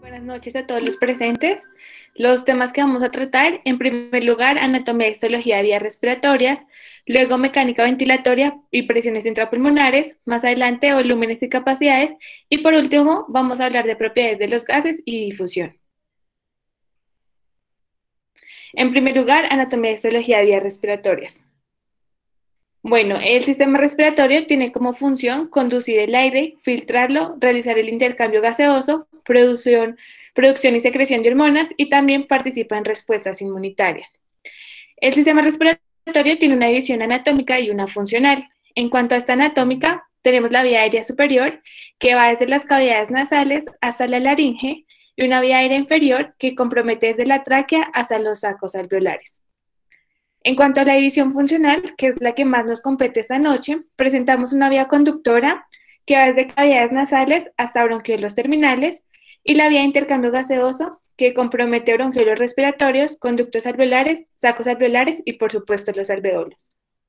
Buenas noches a todos los presentes. Los temas que vamos a tratar, en primer lugar, anatomía y histología de vías respiratorias, luego mecánica ventilatoria y presiones intrapulmonares, más adelante volúmenes y capacidades, y por último vamos a hablar de propiedades de los gases y difusión. En primer lugar, anatomía y histología de vías respiratorias. Bueno, el sistema respiratorio tiene como función conducir el aire, filtrarlo, realizar el intercambio gaseoso, producción y secreción de hormonas y también participa en respuestas inmunitarias. El sistema respiratorio tiene una división anatómica y una funcional. En cuanto a esta anatómica, tenemos la vía aérea superior, que va desde las cavidades nasales hasta la laringe, y una vía aérea inferior que compromete desde la tráquea hasta los sacos alveolares. En cuanto a la división funcional, que es la que más nos compete esta noche, presentamos una vía conductora que va desde cavidades nasales hasta bronquiolos terminales y la vía de intercambio gaseoso que compromete bronquiolos respiratorios, conductos alveolares, sacos alveolares y por supuesto los alveolos.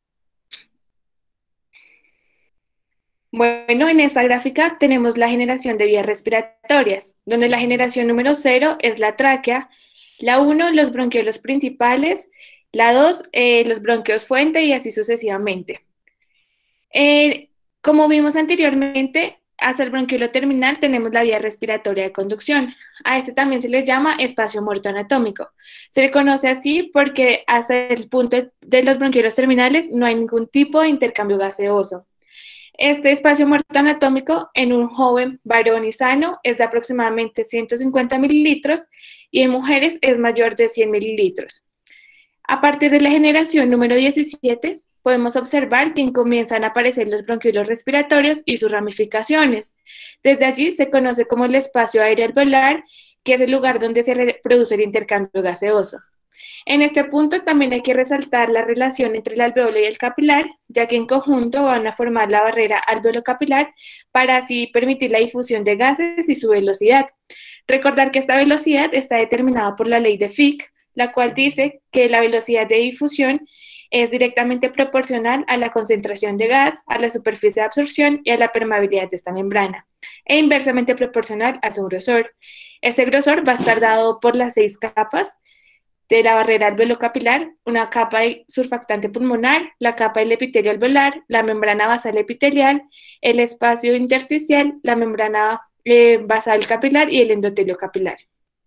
Bueno, en esta gráfica tenemos la generación de vías respiratorias, donde la generación número 0 es la tráquea, la 1 los bronquiolos principales, la 2 los bronquios fuente y así sucesivamente. Eh, Como vimos anteriormente, hasta el bronquiolo terminal tenemos la vía respiratoria de conducción. A este también se le llama espacio muerto anatómico. Se le conoce así porque hasta el punto de los bronquiolos terminales no hay ningún tipo de intercambio gaseoso. Este espacio muerto anatómico en un joven varón y sano es de aproximadamente 150 mililitros y en mujeres es mayor de 100 mililitros. A partir de la generación número 17, podemos observar que comienzan a aparecer los bronquiolos respiratorios y sus ramificaciones. Desde allí se conoce como el espacio aéreo alveolar, que es el lugar donde se produce el intercambio gaseoso. En este punto también hay que resaltar la relación entre el alveolo y el capilar, ya que en conjunto van a formar la barrera alveolo-capilar para así permitir la difusión de gases y su velocidad. Recordar que esta velocidad está determinada por la ley de Fick, la cual dice que la velocidad de difusión es directamente proporcional a la concentración de gas, a la superficie de absorción y a la permeabilidad de esta membrana, e inversamente proporcional a su grosor. Este grosor va a estar dado por las 6 capas de la barrera alveolo-capilar, una capa de surfactante pulmonar, la capa del epitelio alveolar, la membrana basal epitelial, el espacio intersticial, la membrana basal capilar y el endotelio capilar.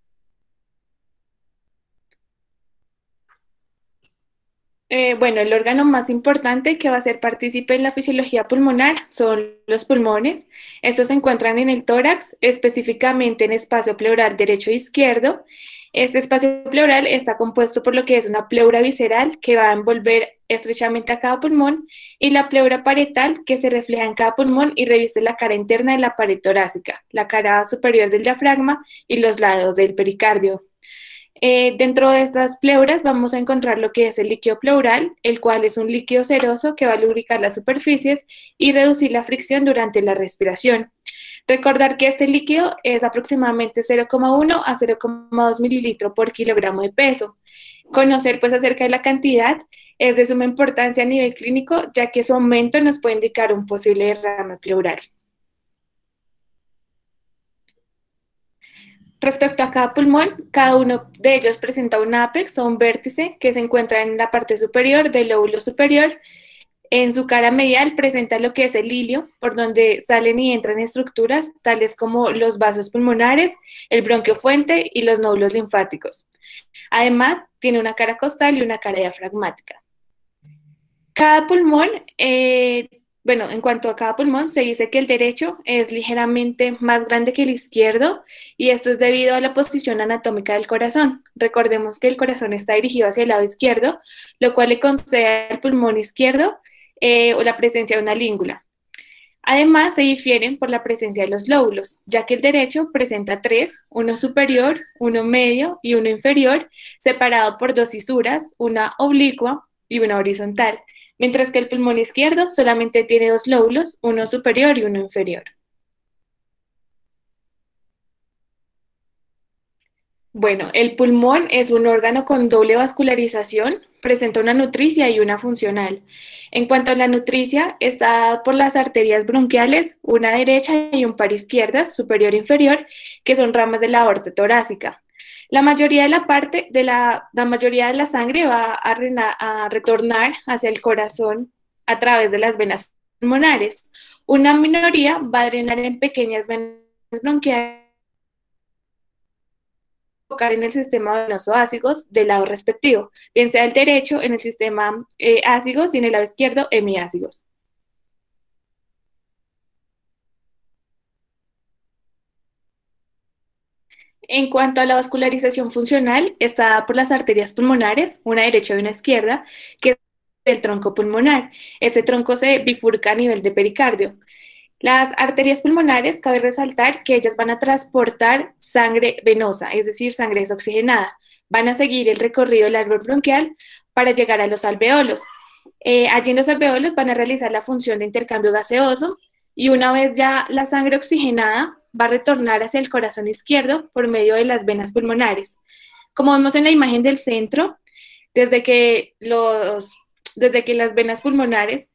Bueno, el órgano más importante que va a ser partícipe en la fisiología pulmonar son los pulmones. Estos se encuentran en el tórax, específicamente en espacio pleural derecho e izquierdo. Este espacio pleural está compuesto por lo que es una pleura visceral que va a envolver estrechamente a cada pulmón y la pleura parietal que se refleja en cada pulmón y reviste la cara interna de la pared torácica, la cara superior del diafragma y los lados del pericardio. Dentro de estas pleuras vamos a encontrar lo que es el líquido pleural, el cual es un líquido ceroso que va a lubricar las superficies y reducir la fricción durante la respiración. Recordar que este líquido es aproximadamente 0,1 a 0,2 mililitros por kilogramo de peso. Conocer pues acerca de la cantidad es de suma importancia a nivel clínico, ya que su aumento nos puede indicar un posible derrame pleural. Respecto a cada pulmón, cada uno de ellos presenta un ápex o un vértice que se encuentra en la parte superior del lóbulo superior. En su cara medial presenta lo que es el hilio, por donde salen y entran estructuras tales como los vasos pulmonares, el bronquio fuente y los nódulos linfáticos. Además, tiene una cara costal y una cara diafragmática. Cada pulmón, en cuanto a cada pulmón, se dice que el derecho es ligeramente más grande que el izquierdo y esto es debido a la posición anatómica del corazón. Recordemos que el corazón está dirigido hacia el lado izquierdo, lo cual le concede al pulmón izquierdo o la presencia de una língula. Además, se difieren por la presencia de los lóbulos, ya que el derecho presenta 3, uno superior, uno medio y uno inferior, separado por 2 fisuras, una oblicua y una horizontal, mientras que el pulmón izquierdo solamente tiene 2 lóbulos, uno superior y uno inferior. Bueno, el pulmón es un órgano con doble vascularización, presenta una nutricia y una funcional. En cuanto a la nutricia, está dada por las arterias bronquiales, una derecha y un par izquierdas, superior e inferior, que son ramas de la aorta torácica. La mayoría de la mayoría de la sangre va a retornar hacia el corazón a través de las venas pulmonares. Una minoría va a drenar en pequeñas venas bronquiales en el sistema venoso ácigos del lado respectivo, bien sea el derecho en el sistema ácigos y en el lado izquierdo hemiácigos. En cuanto a la vascularización funcional, está dada por las arterias pulmonares, una derecha y una izquierda, que es el tronco pulmonar. Este tronco se bifurca a nivel de pericardio. Las arterias pulmonares, cabe resaltar que ellas van a transportar sangre venosa, es decir, sangre desoxigenada. Van a seguir el recorrido del árbol bronquial para llegar a los alveolos. Allí en los alveolos van a realizar la función de intercambio gaseoso y una vez ya la sangre oxigenada va a retornar hacia el corazón izquierdo por medio de las venas pulmonares. Como vemos en la imagen del centro, desde que, los, desde que las venas pulmonares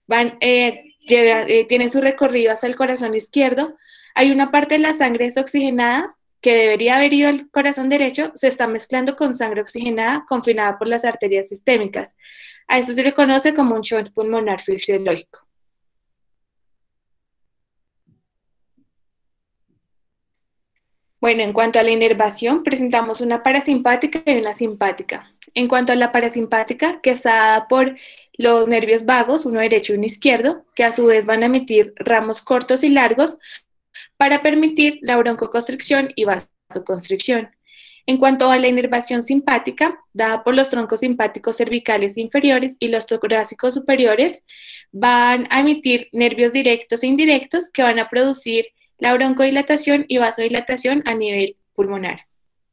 tienen su recorrido hasta el corazón izquierdo, hay una parte de la sangre desoxigenada que debería haber ido al corazón derecho, se está mezclando con sangre oxigenada confinada por las arterias sistémicas. A esto se le conoce como un shunt pulmonar fisiológico. Bueno, en cuanto a la inervación, presentamos una parasimpática y una simpática. En cuanto a la parasimpática, que está dada por los nervios vagos, uno derecho y uno izquierdo, que a su vez van a emitir ramos cortos y largos para permitir la broncoconstricción y vasoconstricción. En cuanto a la inervación simpática, dada por los troncos simpáticos cervicales inferiores y los torácicos superiores, van a emitir nervios directos e indirectos que van a producir la broncodilatación y vasodilatación a nivel pulmonar.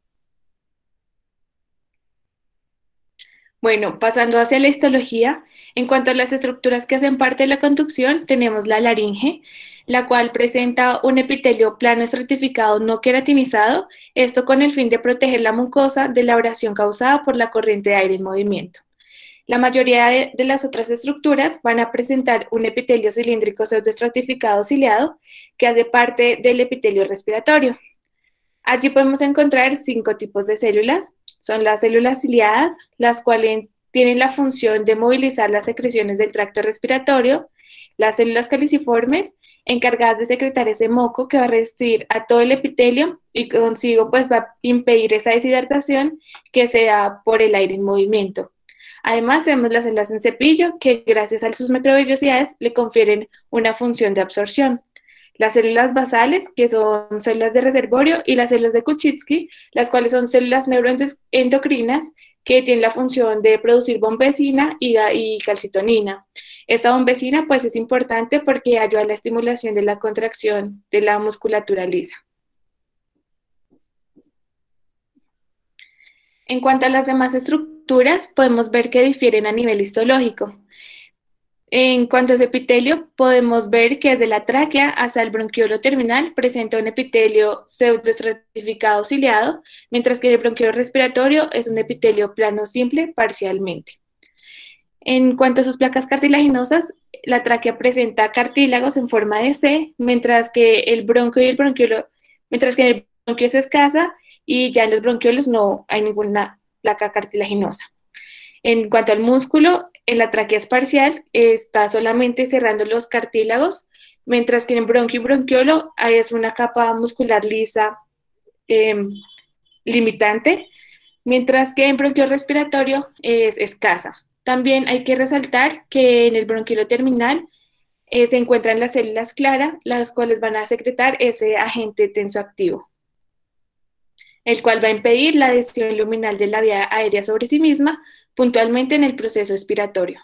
Bueno, pasando hacia la histología, en cuanto a las estructuras que hacen parte de la conducción, tenemos la laringe, la cual presenta un epitelio plano estratificado no queratinizado, esto con el fin de proteger la mucosa de la abrasión causada por la corriente de aire en movimiento. La mayoría de las otras estructuras van a presentar un epitelio cilíndrico pseudoestratificado ciliado que hace parte del epitelio respiratorio. Allí podemos encontrar 5 tipos de células. Son las células ciliadas, las cuales tienen la función de movilizar las secreciones del tracto respiratorio, las células caliciformes, encargadas de secretar ese moco que va a resistir a todo el epitelio y consigo pues va a impedir esa deshidratación que se da por el aire en movimiento. Además, tenemos las células en cepillo que gracias a sus microvellosidades le confieren una función de absorción. Las células basales, que son células de reservorio, y las células de Kuczynski, las cuales son células neuroendocrinas que tienen la función de producir bombecina y calcitonina. Esta bombecina pues es importante porque ayuda a la estimulación de la contracción de la musculatura lisa. En cuanto a las demás estructuras, podemos ver que difieren a nivel histológico. En cuanto a ese epitelio, podemos ver que desde la tráquea hasta el bronquiolo terminal presenta un epitelio pseudoestratificado ciliado, mientras que el bronquiolo respiratorio es un epitelio plano simple parcialmente. En cuanto a sus placas cartilaginosas, la tráquea presenta cartílagos en forma de C, mientras que en el bronquio es escasa y ya en los bronquiolos no hay ninguna placa cartilaginosa. En cuanto al músculo, en la tráquea es parcial, está solamente cerrando los cartílagos, mientras que en bronquio y bronquiolo es una capa muscular lisa eh, limitante, mientras que en bronquio respiratorio es escasa. También hay que resaltar que en el bronquiolo terminal se encuentran las células claras, las cuales van a secretar ese agente tensoactivo, el cual va a impedir la adhesión luminal de la vía aérea sobre sí misma, puntualmente en el proceso expiratorio.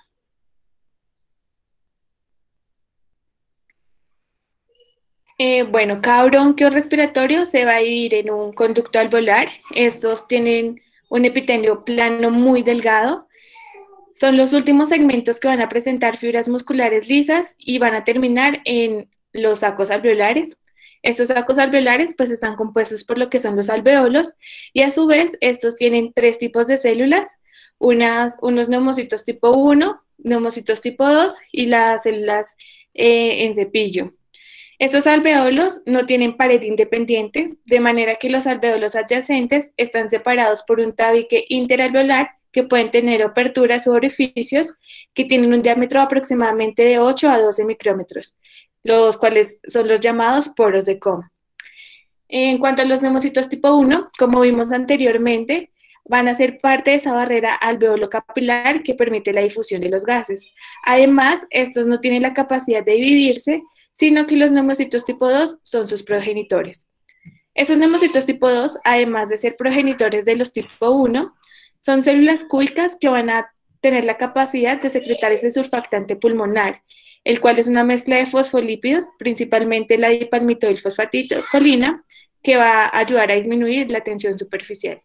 Bueno, cada bronquio respiratorio se va a dividir en un conducto alveolar. Estos tienen un epitelio plano muy delgado. Son los últimos segmentos que van a presentar fibras musculares lisas y van a terminar en los sacos alveolares. Estos sacos alveolares pues están compuestos por lo que son los alveolos y a su vez estos tienen tres tipos de células, unos neumocitos tipo 1, neumocitos tipo 2 y las células en cepillo. Estos alveolos no tienen pared independiente, de manera que los alveolos adyacentes están separados por un tabique interalveolar que pueden tener aperturas u orificios que tienen un diámetro aproximadamente de 8 a 12 micrómetros, los cuales son los llamados poros de Kohn. En cuanto a los neumocitos tipo 1, como vimos anteriormente, van a ser parte de esa barrera alveolo capilar que permite la difusión de los gases. Además, estos no tienen la capacidad de dividirse, sino que los neumocitos tipo 2 son sus progenitores. Esos neumocitos tipo 2, además de ser progenitores de los tipo 1, son células cúbicas que van a tener la capacidad de secretar ese surfactante pulmonar, el cual es una mezcla de fosfolípidos, principalmente la dipalmitoilfosfatidilcolina, que va a ayudar a disminuir la tensión superficial.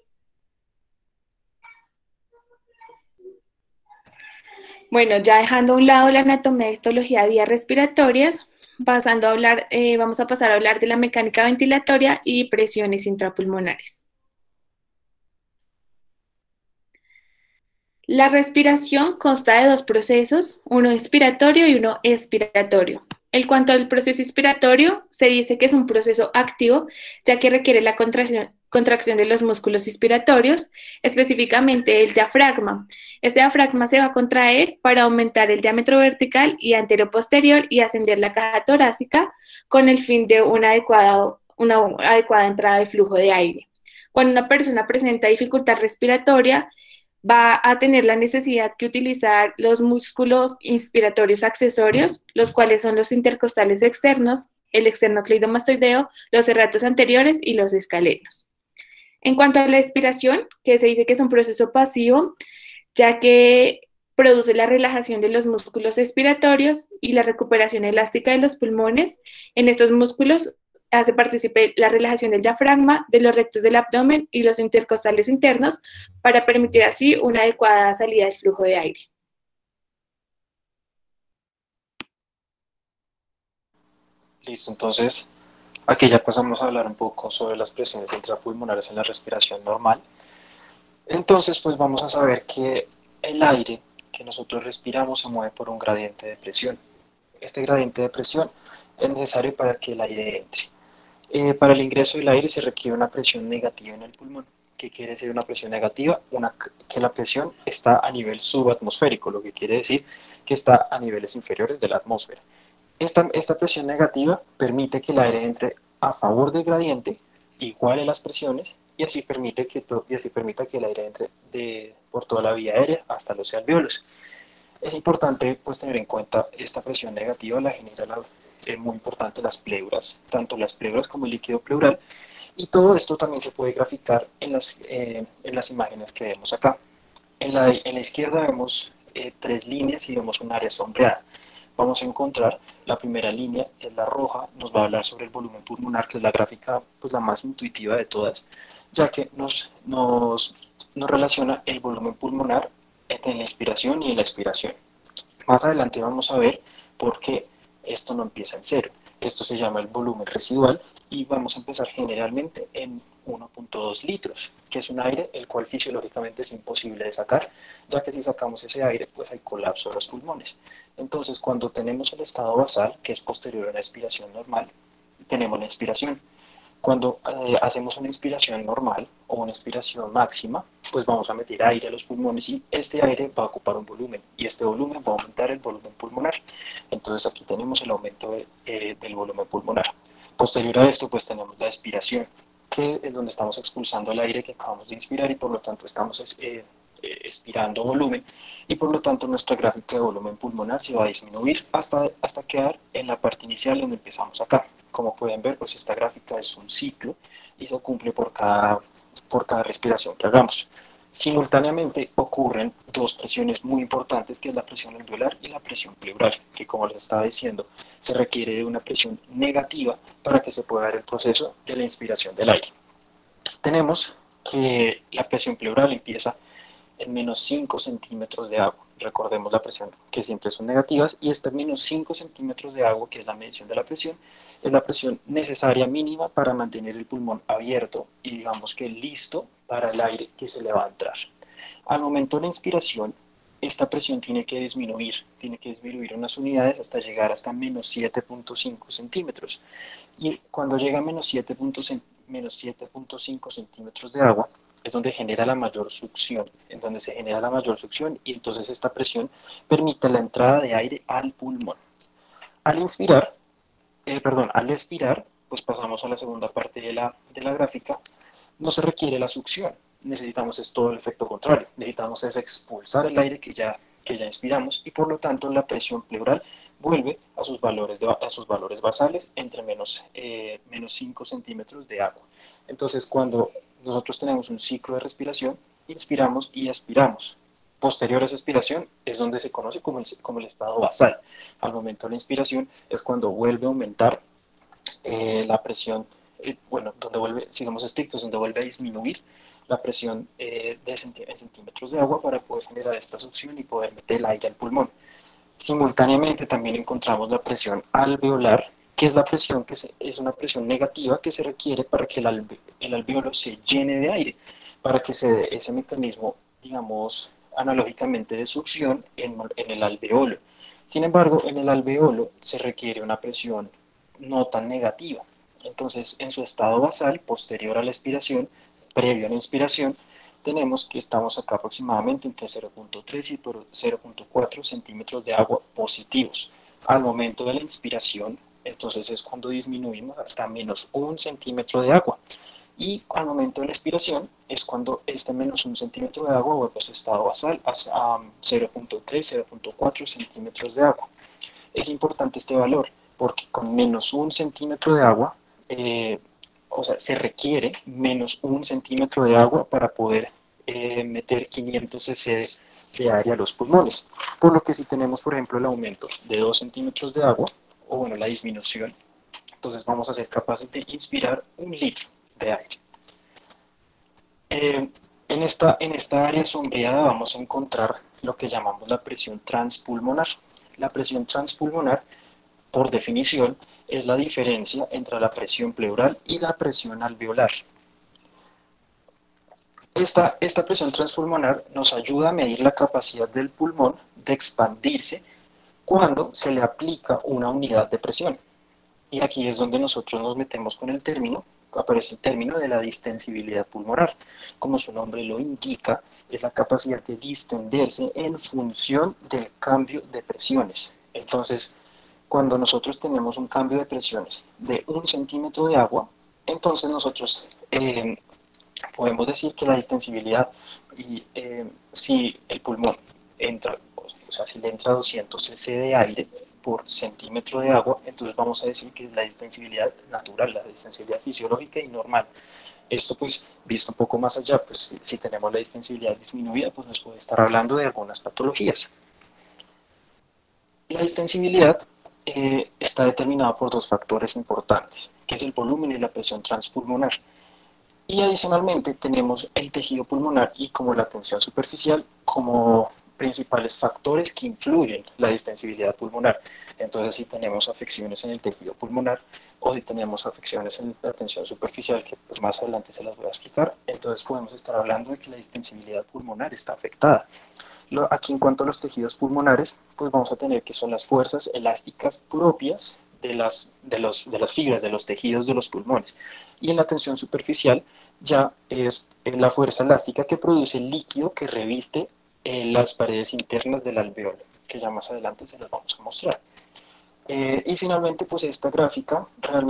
Bueno, ya dejando a un lado la anatomía y histología de vías respiratorias, vamos a pasar a hablar de la mecánica ventilatoria y presiones intrapulmonares. La respiración consta de dos procesos, uno inspiratorio y uno expiratorio. En cuanto al proceso inspiratorio, se dice que es un proceso activo, ya que requiere la contracción de los músculos inspiratorios, específicamente el diafragma. Este diafragma se va a contraer para aumentar el diámetro vertical y anteroposterior y ascender la caja torácica con el fin de una adecuada entrada de flujo de aire. Cuando una persona presenta dificultad respiratoria, va a tener la necesidad de utilizar los músculos inspiratorios accesorios, los cuales son los intercostales externos, el esternocleidomastoideo, los serratos anteriores y los escalenos. En cuanto a la expiración, que se dice que es un proceso pasivo, ya que produce la relajación de los músculos expiratorios y la recuperación elástica de los pulmones. En estos músculos hace partícipe la relajación del diafragma, de los rectos del abdomen y los intercostales internos para permitir así una adecuada salida del flujo de aire. Listo, entonces aquí ya pasamos a hablar un poco sobre las presiones intrapulmonares en la respiración normal. Entonces, pues vamos a saber que el aire que nosotros respiramos se mueve por un gradiente de presión. Este gradiente de presión es necesario para que el aire entre. Para el ingreso del aire se requiere una presión negativa en el pulmón. ¿Qué quiere decir una presión negativa? Que la presión está a nivel subatmosférico, lo que quiere decir que está a niveles inferiores de la atmósfera. Esta presión negativa permite que el aire entre a favor del gradiente, iguale las presiones, y así permita que el aire entre por toda la vía aérea hasta los alvéolos. Es importante pues, tener en cuenta esta presión negativa, la genera es muy importante las pleuras, tanto las pleuras como el líquido pleural, y todo esto también se puede graficar en las imágenes que vemos acá. En la izquierda vemos tres líneas y vemos un área sombreada. Vamos a encontrar la primera línea, es la roja, nos va a hablar sobre el volumen pulmonar, que es la gráfica pues, la más intuitiva de todas, ya que nos relaciona el volumen pulmonar en la inspiración y en la expiración. Más adelante vamos a ver por qué esto no empieza en cero. Esto se llama el volumen residual y vamos a empezar generalmente en 1.2 litros, que es un aire el cual fisiológicamente es imposible de sacar, ya que si sacamos ese aire pues hay colapso de los pulmones. Entonces cuando tenemos el estado basal, que es posterior a la expiración normal, tenemos la inspiración. Cuando hacemos una inspiración normal o una inspiración máxima, pues vamos a meter aire a los pulmones y este aire va a ocupar un volumen y este volumen va a aumentar el volumen pulmonar. Entonces aquí tenemos el aumento del volumen pulmonar. Posterior a esto, pues tenemos la expiración, que es donde estamos expulsando el aire que acabamos de inspirar y por lo tanto estamos expirando volumen y por lo tanto nuestra gráfica de volumen pulmonar se va a disminuir hasta quedar en la parte inicial donde empezamos acá. Como pueden ver, pues esta gráfica es un ciclo y se cumple por cada respiración que hagamos. Simultáneamente ocurren dos presiones muy importantes, que es la presión alveolar y la presión pleural, que como les estaba diciendo, se requiere de una presión negativa para que se pueda dar el proceso de la inspiración del aire. Tenemos que la presión pleural empieza en menos 5 centímetros de agua. Recordemos la presión, que siempre son negativas, y esta menos 5 centímetros de agua, que es la medición de la presión, es la presión necesaria mínima para mantener el pulmón abierto y digamos que listo para el aire que se le va a entrar. Al momento de la inspiración, esta presión tiene que disminuir unas unidades hasta llegar hasta menos 7.5 centímetros. Y cuando llega a menos 7.5 centímetros de agua, es donde genera la mayor succión, en donde se genera la mayor succión y entonces esta presión permite la entrada de aire al pulmón. Al inspirar, al expirar, pues pasamos a la segunda parte de la gráfica, no se requiere la succión, necesitamos es todo el efecto contrario, necesitamos es expulsar el aire que ya inspiramos y por lo tanto la presión pleural vuelve a sus valores basales entre menos 5 centímetros de agua. Entonces cuando nosotros tenemos un ciclo de respiración, inspiramos y expiramos. Posterior a esa expiración es donde se conoce como el estado basal. Al momento de la inspiración es cuando vuelve a aumentar la presión, donde vuelve, si somos estrictos, donde vuelve a disminuir la presión en centímetros de agua para poder generar esta succión y poder meter el aire al pulmón. Simultáneamente también encontramos la presión alveolar, que es la presión es una presión negativa que se requiere para que el alveolo se llene de aire, para que se dé ese mecanismo, digamos, analógicamente de succión en el alveolo. Sin embargo, en el alveolo se requiere una presión no tan negativa. Entonces, en su estado basal, posterior a la expiración, previo a la inspiración, tenemos que estamos acá aproximadamente entre 0.3 y 0.4 centímetros de agua positivos. Al momento de la inspiración, entonces es cuando disminuimos hasta menos 1 centímetro de agua. Y al momento de la expiración es cuando este menos 1 centímetro de agua vuelve a su estado basal a 0.3, 0.4 centímetros de agua. Es importante este valor porque con menos 1 centímetro de agua, se requiere menos 1 centímetro de agua para poder meter 500 cc de aire a los pulmones. Por lo que si tenemos, por ejemplo, el aumento de 2 centímetros de agua, o bueno, la disminución, entonces vamos a ser capaces de inspirar 1 litro de aire. En esta área sombreada vamos a encontrar lo que llamamos la presión transpulmonar. La presión transpulmonar, por definición, es la diferencia entre la presión pleural y la presión alveolar. Esta presión transpulmonar nos ayuda a medir la capacidad del pulmón de expandirse cuando se le aplica una unidad de presión. Y aquí es donde nosotros nos metemos con el término, aparece el término de la distensibilidad pulmonar. Como su nombre lo indica, es la capacidad de distenderse en función del cambio de presiones. Entonces, cuando nosotros tenemos un cambio de presiones de 1 centímetro de agua, entonces nosotros podemos decir que la distensibilidad, si el pulmón entra, si le entra 200 cc de aire por centímetro de agua, entonces vamos a decir que es la distensibilidad natural, la distensibilidad fisiológica y normal. Esto pues, visto un poco más allá, pues si tenemos la distensibilidad disminuida, pues nos puede estar hablando de algunas patologías. La distensibilidad está determinada por 2 factores importantes, que es el volumen y la presión transpulmonar. Y adicionalmente tenemos el tejido pulmonar y como la tensión superficial como principales factores que influyen la distensibilidad pulmonar. Entonces si tenemos afecciones en el tejido pulmonar o si tenemos afecciones en la tensión superficial, que pues más adelante se las voy a explicar, entonces podemos estar hablando de que la distensibilidad pulmonar está afectada. Aquí en cuanto a los tejidos pulmonares, pues vamos a tener que son las fuerzas elásticas propias de las fibras, de los tejidos de los pulmones. Y en la tensión superficial ya es la fuerza elástica que produce el líquido que reviste las paredes internas del alveolo, que ya más adelante se las vamos a mostrar. Y finalmente, pues esta gráfica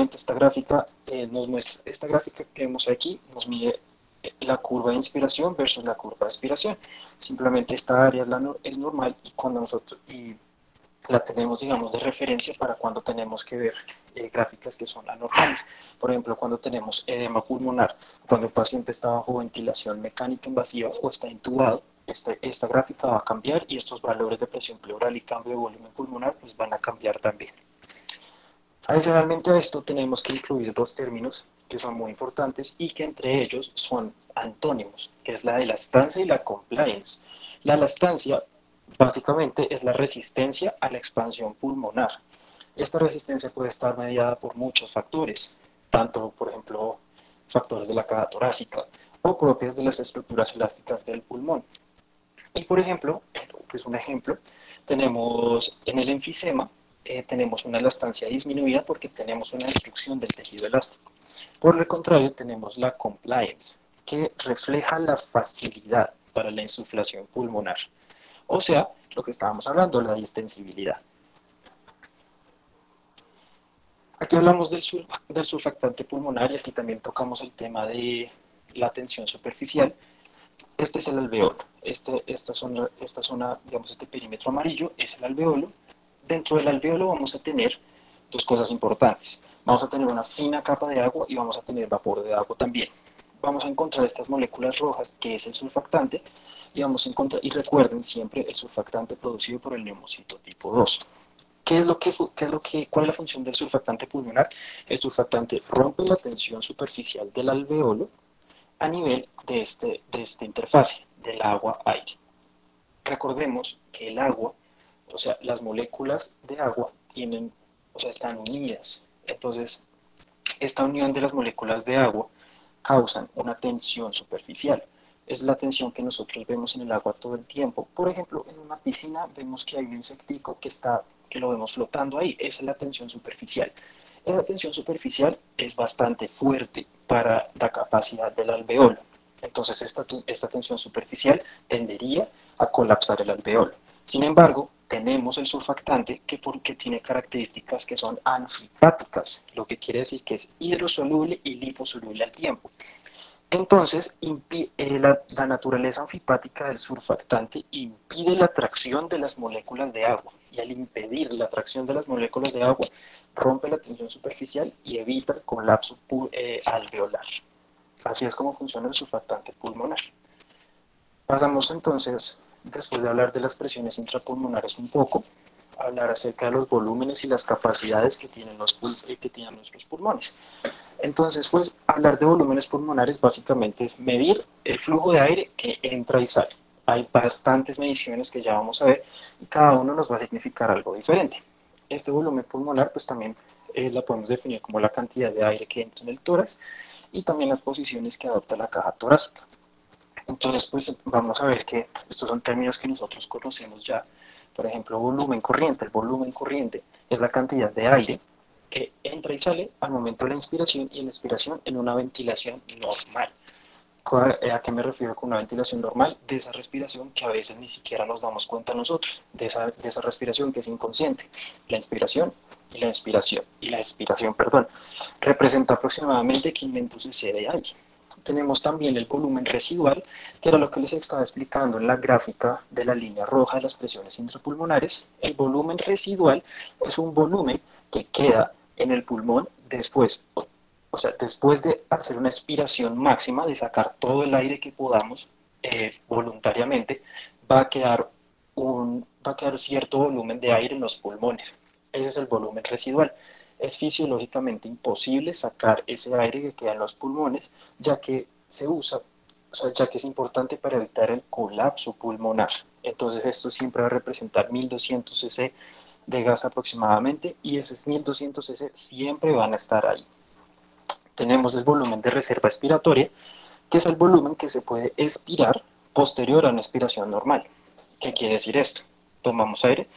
que vemos aquí nos mide la curva de inspiración versus la curva de expiración. Simplemente esta área es normal y cuando la tenemos, digamos, de referencia para cuando tenemos que ver gráficas que son anormales. Por ejemplo, cuando tenemos edema pulmonar, cuando el paciente está bajo ventilación mecánica invasiva o está intubado, esta gráfica va a cambiar y estos valores de presión pleural y cambio de volumen pulmonar pues van a cambiar también. Adicionalmente a esto tenemos que incluir 2 términos que son muy importantes y que entre ellos son antónimos, que es la elastancia y la compliance. La elastancia básicamente es la resistencia a la expansión pulmonar. Esta resistencia puede estar mediada por muchos factores, tanto, por ejemplo, factores de la caja torácica o propias de las estructuras elásticas del pulmón. Y, por ejemplo, pues un ejemplo, tenemos en el enfisema, tenemos una elastancia disminuida porque tenemos una destrucción del tejido elástico. Por el contrario, tenemos la compliance, que refleja la facilidad para la insuflación pulmonar. O sea, lo que estábamos hablando, la distensibilidad. Aquí hablamos del surfactante pulmonar y aquí también tocamos el tema de la tensión superficial. Este es el alveolo. Esta zona, digamos, este perímetro amarillo es el alveolo. Dentro del alveolo vamos a tener dos cosas importantes. Vamos a tener una fina capa de agua y vamos a tener vapor de agua también. Vamos a encontrar estas moléculas rojas, que es el surfactante, y vamos a encontrar, y recuerden siempre, el surfactante producido por el neumocito tipo 2. ¿Cuál es la función del surfactante pulmonar? El surfactante rompe la tensión superficial del alveolo a nivel de esta interfase del agua-aire. Recordemos que el agua, o sea, las moléculas de agua están unidas. Entonces, esta unión de las moléculas de agua causan una tensión superficial. Es la tensión que nosotros vemos en el agua todo el tiempo. Por ejemplo, en una piscina vemos que hay un insectico que lo vemos flotando ahí. Esa es la tensión superficial. Esa tensión superficial es bastante fuerte para la capacidad del alveolo. Entonces, esta tensión superficial tendería a colapsar el alveolo. Sin embargo, tenemos el surfactante porque tiene características que son anfipáticas, lo que quiere decir que es hidrosoluble y liposoluble al tiempo. Entonces, la naturaleza anfipática del surfactante impide la atracción de las moléculas de agua, y al impedir la atracción de las moléculas de agua, rompe la tensión superficial y evita el colapso alveolar. Así es como funciona el surfactante pulmonar. Pasamos entonces, después de hablar de las presiones intrapulmonares un poco, a hablar acerca de los volúmenes y las capacidades que tienen nuestros pulmones. Entonces, pues, hablar de volúmenes pulmonares básicamente es medir el flujo de aire que entra y sale. Hay bastantes mediciones que ya vamos a ver y cada uno nos va a significar algo diferente. Este volumen pulmonar, pues también la podemos definir como la cantidad de aire que entra en el tórax y también las posiciones que adopta la caja torácica. Entonces, pues vamos a ver que estos son términos que nosotros conocemos ya. Por ejemplo, volumen corriente. El volumen corriente es la cantidad de aire que entra y sale al momento de la inspiración y la expiración en una ventilación normal. ¿A qué me refiero con una ventilación normal? De esa respiración que a veces ni siquiera nos damos cuenta nosotros, de esa respiración que es inconsciente. La inspiración y la expiración, representa aproximadamente 500 cc de aire. Tenemos también el volumen residual, que era lo que les estaba explicando en la gráfica de la línea roja de las presiones intrapulmonares. El volumen residual es un volumen que queda en el pulmón después de hacer una expiración máxima, de sacar todo el aire que podamos voluntariamente, va a quedar cierto volumen de aire en los pulmones. Ese es el volumen residual. Es fisiológicamente imposible sacar ese aire que queda en los pulmones, ya que ya que es importante para evitar el colapso pulmonar. Entonces esto siempre va a representar 1200 cc de gas aproximadamente, y esos 1200 cc siempre van a estar ahí. Tenemos el volumen de reserva expiratoria, que es el volumen que se puede expirar posterior a una expiración normal. ¿Qué quiere decir esto? Tomamos aire,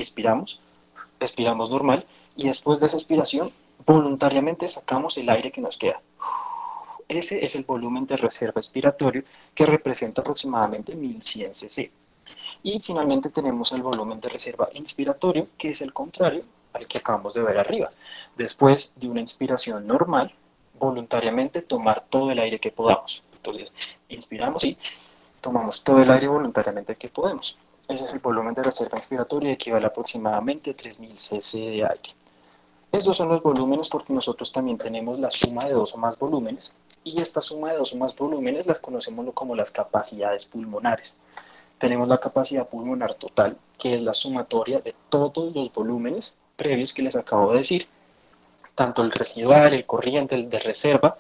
expiramos normal, y después de esa expiración voluntariamente sacamos el aire que nos queda. Ese es el volumen de reserva expiratorio, que representa aproximadamente 1100 cc. Y finalmente tenemos el volumen de reserva inspiratorio, que es el contrario al que acabamos de ver arriba. Después de una inspiración normal, voluntariamente tomar todo el aire que podamos. Entonces, inspiramos y tomamos todo el aire voluntariamente que podemos. Ese es el volumen de reserva inspiratoria, y equivale aproximadamente a 3000 cc de aire. Estos son los volúmenes porque nosotros también tenemos la suma de dos o más volúmenes, y esta suma de dos o más volúmenes las conocemos como las capacidades pulmonares. Tenemos la capacidad pulmonar total, que es la sumatoria de todos los volúmenes previos que les acabo de decir, tanto el residual, el corriente, el de reserva,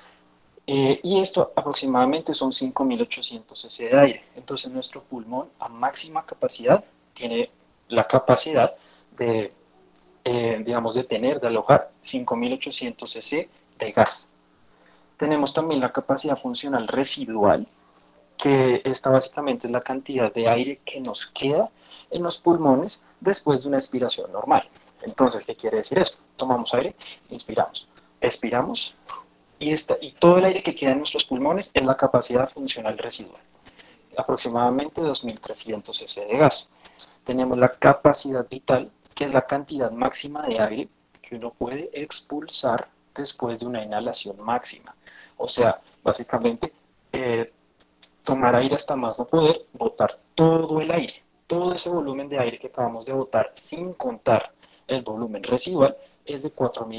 y esto aproximadamente son 5.800 cc de aire. Entonces nuestro pulmón a máxima capacidad tiene la capacidad de, digamos, de alojar 5.800 cc de gas. Tenemos también la capacidad funcional residual, que esta básicamente es la cantidad de aire que nos queda en los pulmones después de una expiración normal. Entonces, ¿qué quiere decir esto? Tomamos aire, inspiramos, expiramos, y todo el aire que queda en nuestros pulmones es la capacidad funcional residual, aproximadamente 2.300 cc de gas. Tenemos la capacidad vital, que es la cantidad máxima de aire que uno puede expulsar después de una inhalación máxima. O sea, básicamente, tomar aire hasta más no poder, botar todo el aire, todo ese volumen de aire que acabamos de botar sin contar el volumen residual es de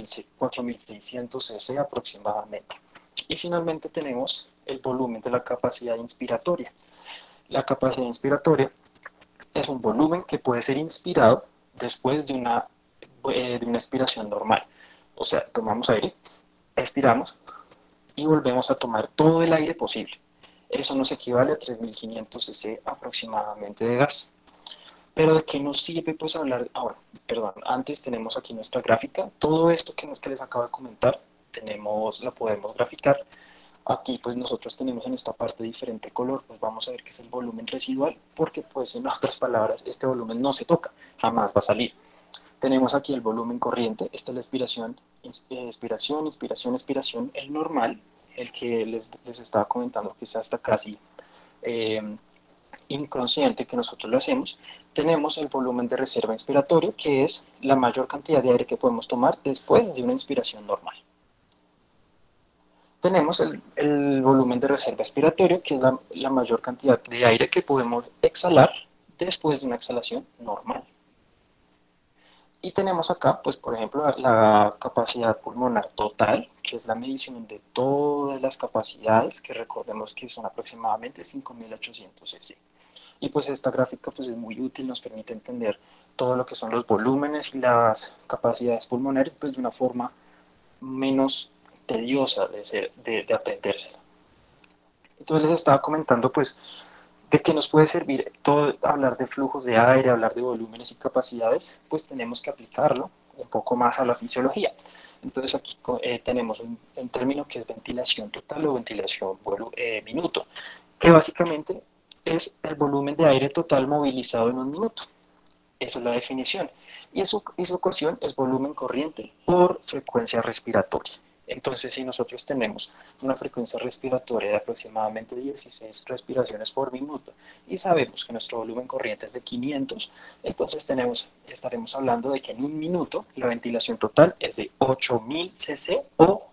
4.600 cc aproximadamente. Y finalmente tenemos el volumen de la capacidad inspiratoria. La capacidad inspiratoria es un volumen que puede ser inspirado después de una expiración normal. O sea, tomamos aire, expiramos y volvemos a tomar todo el aire posible. Eso nos equivale a 3.500 cc aproximadamente de gas. Pero ¿de qué nos sirve pues hablar ahora? Perdón, antes tenemos aquí nuestra gráfica. Todo esto que les acabo de comentar, la podemos graficar. Aquí pues nosotros tenemos en esta parte diferente color, pues vamos a ver que es el volumen residual, porque pues en otras palabras este volumen no se toca, jamás va a salir. Tenemos aquí el volumen corriente, esta es la expiración, expiración, inspiración, expiración, el normal, el que les estaba comentando que es hasta casi inconsciente que nosotros lo hacemos. Tenemos el volumen de reserva inspiratorio, que es la mayor cantidad de aire que podemos tomar después de una inspiración normal. Tenemos el volumen de reserva expiratorio, que es la mayor cantidad de aire que podemos exhalar después de una exhalación normal. Y tenemos acá, pues por ejemplo, la capacidad pulmonar total, que es la medición de todas las capacidades, que recordemos que son aproximadamente 5.800 cc. Y pues esta gráfica pues es muy útil, nos permite entender todo lo que son los volúmenes y las capacidades pulmonares pues de una forma menos tediosa de aprendérsela. Entonces les estaba comentando pues de qué nos puede servir todo, hablar de flujos de aire, hablar de volúmenes y capacidades, pues tenemos que aplicarlo un poco más a la fisiología. Entonces aquí tenemos un término que es ventilación total o ventilación minuto, que básicamente es el volumen de aire total movilizado en un minuto. Esa es la definición. Y su ecuación es volumen corriente por frecuencia respiratoria. Entonces, si nosotros tenemos una frecuencia respiratoria de aproximadamente 16 respiraciones por minuto y sabemos que nuestro volumen corriente es de 500, entonces estaremos hablando de que en un minuto la ventilación total es de 8.000 cc o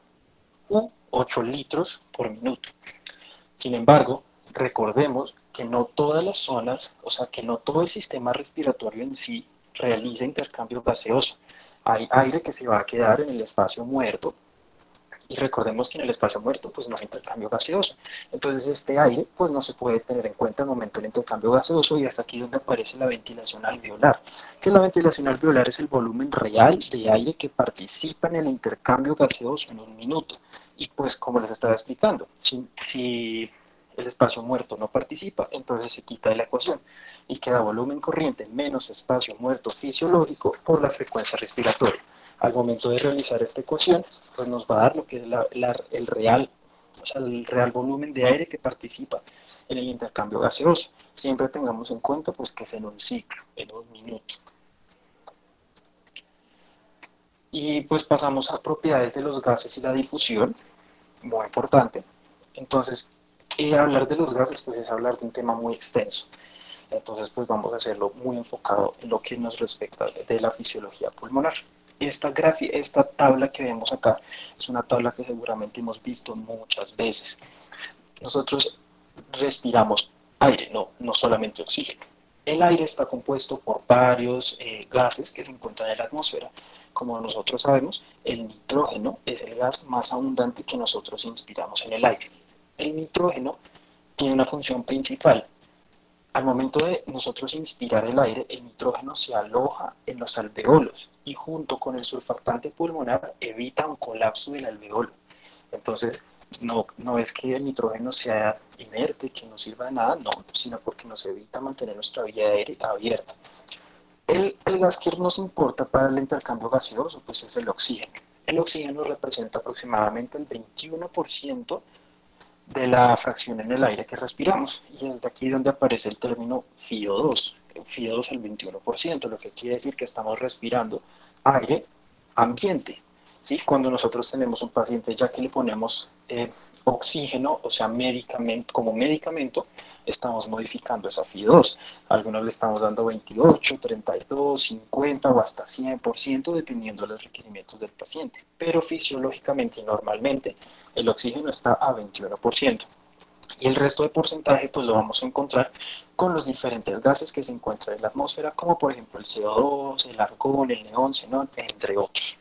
8 litros por minuto. Sin embargo, recordemos que no todas las zonas, o sea, que no todo el sistema respiratorio en sí realiza intercambio gaseoso. Hay aire que se va a quedar en el espacio muerto y recordemos que en el espacio muerto pues no hay intercambio gaseoso. Entonces este aire pues no se puede tener en cuenta en el momento del intercambio gaseoso y hasta aquí donde aparece la ventilación alveolar. Que la ventilación alveolar es el volumen real de aire que participa en el intercambio gaseoso en un minuto. Y pues como les estaba explicando, si el espacio muerto no participa, entonces se quita de la ecuación y queda volumen corriente menos espacio muerto fisiológico por la frecuencia respiratoria. Al momento de realizar esta ecuación, pues nos va a dar lo que es el real volumen de aire que participa en el intercambio gaseoso. Siempre tengamos en cuenta pues que es en un ciclo, en un minuto. Y pues pasamos a propiedades de los gases y la difusión, muy importante. Entonces, hablar de los gases pues es hablar de un tema muy extenso. Entonces pues vamos a hacerlo muy enfocado en lo que nos respecta de la fisiología pulmonar. Esta tabla que vemos acá es una tabla que seguramente hemos visto muchas veces. Nosotros respiramos aire, no solamente oxígeno. El aire está compuesto por varios gases que se encuentran en la atmósfera. Como nosotros sabemos, el nitrógeno es el gas más abundante que nosotros inspiramos en el aire. El nitrógeno tiene una función principal Al momento de nosotros inspirar el aire, el nitrógeno se aloja en los alveolos y junto con el surfactante pulmonar evita un colapso del alveolo. Entonces, no es que el nitrógeno sea inerte, que no sirva de nada, no, sino porque nos evita mantener nuestra vía aérea abierta. El gas que nos importa para el intercambio gaseoso pues es el oxígeno. El oxígeno representa aproximadamente el 21% de la fracción en el aire que respiramos. Y es de aquí donde aparece el término FIO2. FIO2 al 21%, lo que quiere decir que estamos respirando aire ambiente. ¿Sí? Cuando nosotros tenemos un paciente ya que le ponemos oxígeno, o sea, como medicamento, estamos modificando esa FIO2. Algunos le estamos dando 28, 32, 50 o hasta 100%, dependiendo de los requerimientos del paciente. Pero fisiológicamente y normalmente el oxígeno está a 21%. Y el resto de porcentaje pues lo vamos a encontrar con los diferentes gases que se encuentran en la atmósfera, como por ejemplo el CO2, el argón, el neón, xenón, entre otros.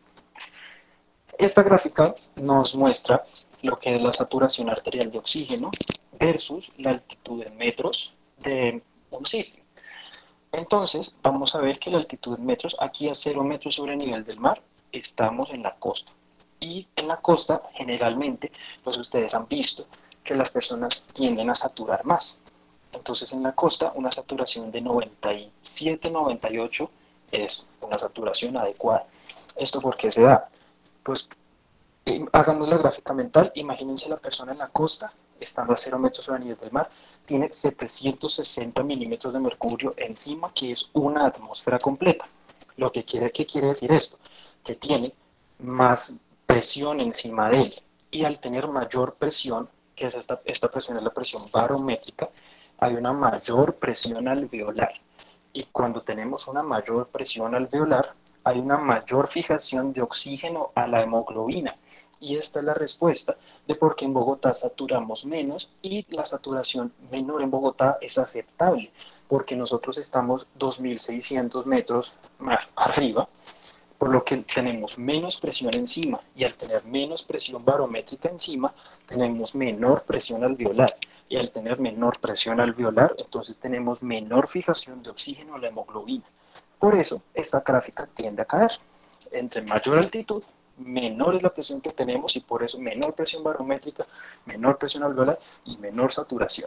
Esta gráfica nos muestra lo que es la saturación arterial de oxígeno versus la altitud en metros de un sitio. Entonces, vamos a ver que la altitud en metros, aquí a 0 metros sobre el nivel del mar, estamos en la costa. Y en la costa, generalmente, pues ustedes han visto que las personas tienden a saturar más. Entonces, en la costa, una saturación de 97, 98 es una saturación adecuada. ¿Esto por qué se da? Pues hagamos la gráfica mental, imagínense la persona en la costa, estando a 0 metros sobre el nivel del mar, tiene 760 milímetros de mercurio encima, que es una atmósfera completa. ¿Qué quiere decir esto? Que tiene más presión encima de él. Y al tener mayor presión, que es esta presión es la presión barométrica, hay una mayor presión alveolar. Y cuando tenemos una mayor presión alveolar, hay una mayor fijación de oxígeno a la hemoglobina. Y esta es la respuesta de por qué en Bogotá saturamos menos y la saturación menor en Bogotá es aceptable, porque nosotros estamos 2.600 metros más arriba, por lo que tenemos menos presión encima y al tener menos presión barométrica encima, tenemos menor presión alveolar. Y al tener menor presión alveolar, entonces tenemos menor fijación de oxígeno a la hemoglobina. Por eso, esta gráfica tiende a caer. Entre mayor altitud, menor es la presión que tenemos y por eso menor presión barométrica, menor presión alveolar y menor saturación.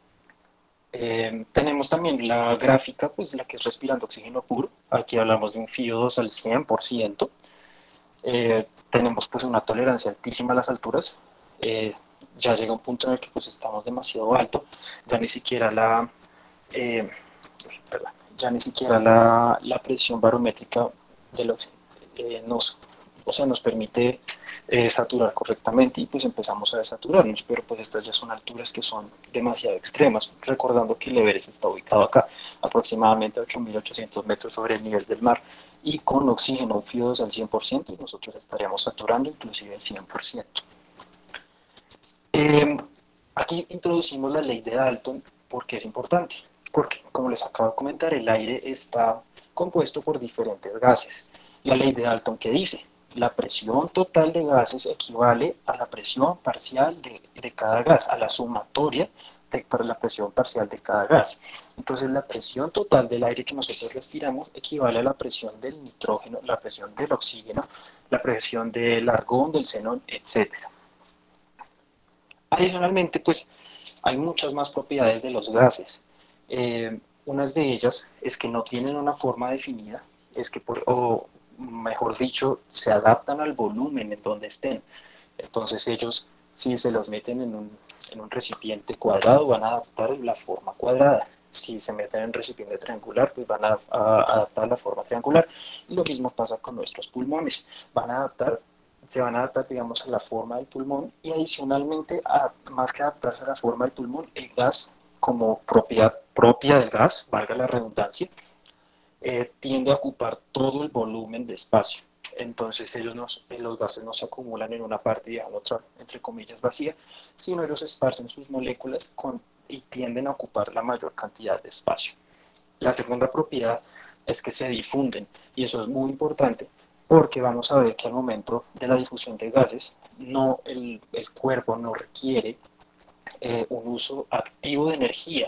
Tenemos también la gráfica, pues la que es respirando oxígeno puro. Aquí hablamos de un FIO2 al 100%. Tenemos pues una tolerancia altísima a las alturas. Ya llega un punto en el que pues estamos demasiado alto. Ya ni siquiera eh, la presión barométrica del oxígeno nos permite saturar correctamente y pues empezamos a desaturarnos, pero pues estas ya son alturas que son demasiado extremas, recordando que el Everest está ubicado acá, aproximadamente a 8.800 metros sobre el nivel del mar, y con oxígeno FIO2 al 100%, nosotros estaríamos saturando inclusive el 100%. Aquí introducimos la ley de Dalton porque es importante, porque como les acabo de comentar, el aire está compuesto por diferentes gases. La ley de Dalton, ¿qué dice? La presión total de gases equivale a la presión parcial de cada gas, a la sumatoria para la presión parcial de cada gas. Entonces la presión total del aire que nosotros respiramos equivale a la presión del nitrógeno, la presión del oxígeno, la presión del argón, del xenón, etcétera. Adicionalmente, pues hay muchas más propiedades de los gases. Unas de ellas es que no tienen una forma definida, o mejor dicho, se adaptan al volumen en donde estén. Entonces ellos, si se los meten en un recipiente cuadrado, van a adaptar la forma cuadrada. Si se meten en un recipiente triangular, pues van a adaptar la forma triangular. Y lo mismo pasa con nuestros pulmones. Se van a adaptar, digamos, a la forma del pulmón y adicionalmente, más que adaptarse a la forma del pulmón, el gas, como propiedad propia del gas, valga la redundancia, tiende a ocupar todo el volumen de espacio. Entonces los gases no se acumulan en una parte y dejan otra, entre comillas, vacía, sino ellos esparcen sus moléculas y tienden a ocupar la mayor cantidad de espacio. La segunda propiedad es que se difunden y eso es muy importante porque vamos a ver que al momento de la difusión de gases el cuerpo no requiere un uso activo de energía,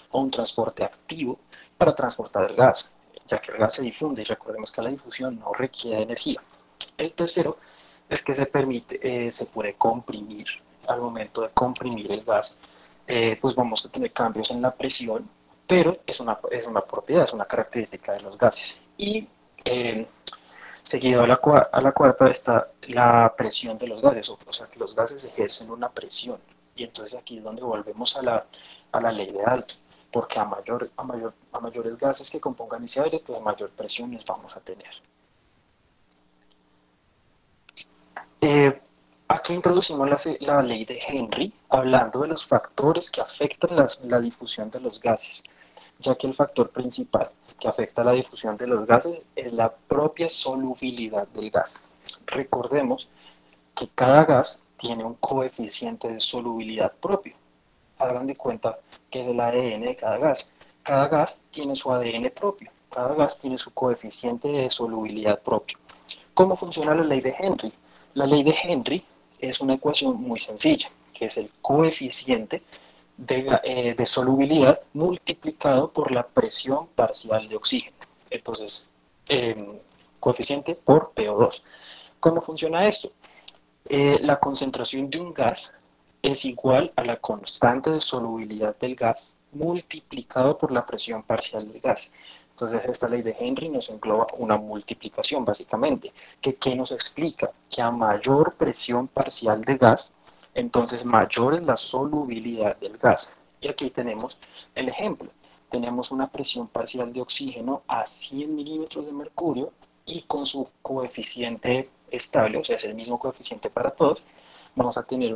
o un transporte activo para transportar el gas, ya que el gas se difunde y recordemos que la difusión no requiere energía. El tercero es que se puede comprimir. Al momento de comprimir el gas, pues vamos a tener cambios en la presión, pero es una propiedad, es una característica de los gases. Y seguido a la cuarta está la presión de los gases, o sea que los gases ejercen una presión. Y entonces aquí es donde volvemos a la ley de Dalton, porque a mayores gases que compongan ese aire, pues mayor presión les vamos a tener. Eh, Aquí introducimos la ley de Henry, hablando de los factores que afectan la difusión de los gases, ya que el factor principal que afecta la difusión de los gases es la propia solubilidad del gas. Recordemos que cada gas tiene un coeficiente de solubilidad propio. Hagan de cuenta que es el ADN de cada gas. Cada gas tiene su ADN propio, cada gas tiene su coeficiente de solubilidad propio. ¿Cómo funciona la ley de Henry? La ley de Henry es una ecuación muy sencilla, que es el coeficiente de solubilidad multiplicado por la presión parcial de oxígeno. Entonces, coeficiente por PO2. ¿Cómo funciona esto? La concentración de un gas es igual a la constante de solubilidad del gas multiplicado por la presión parcial del gas. Entonces esta ley de Henry nos engloba una multiplicación básicamente, que nos explica que a mayor presión parcial de gas, entonces mayor es la solubilidad del gas. Y aquí tenemos el ejemplo. Tenemos una presión parcial de oxígeno a 100 milímetros de mercurio y con su coeficiente estable, o sea, es el mismo coeficiente para todos, vamos a tener